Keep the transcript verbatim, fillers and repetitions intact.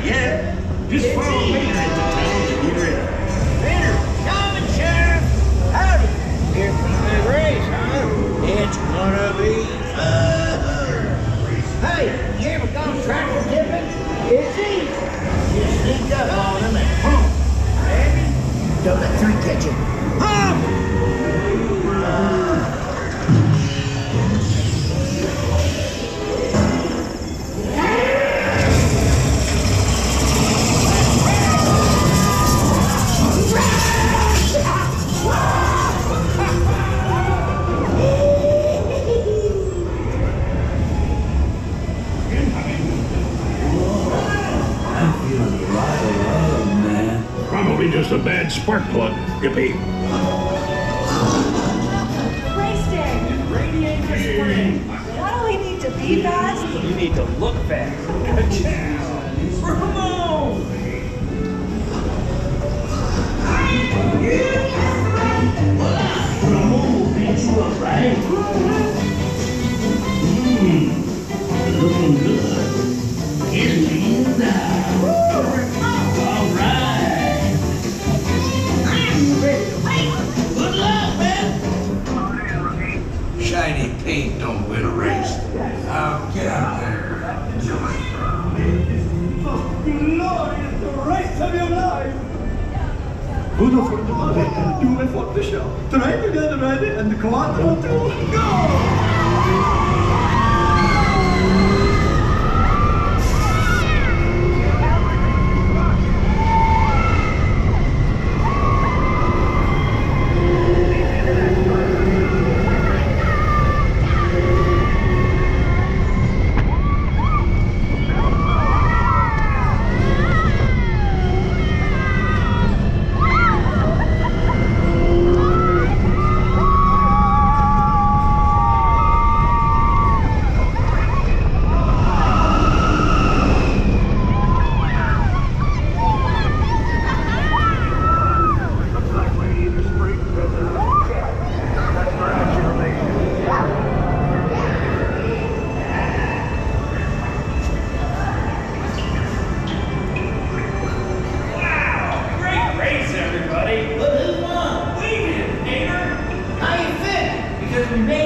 yet. Just follow Mater into town to get ready. Mater, coming, Sheriff. Howdy. Here for the big race, huh? It's gonna be fun. Hey, you ever gone tractor tipping? It's easy. Just sneak up on them and boom. Ready? Don't let three catch you. Huh? Probably just a bad spark plug, Yippee. Race day. Radiator spring. Why do we need to be fast? You need to look fast. Bravo! Bravo, beat you up, right? Mmm, looking good. Isn't he now? All right. Good luck, man. Shiny paint don't win a race. Now get out there. Glorious, the race of your life! Uno fortunate, due for the show. Try to get ready and quattro to go! We made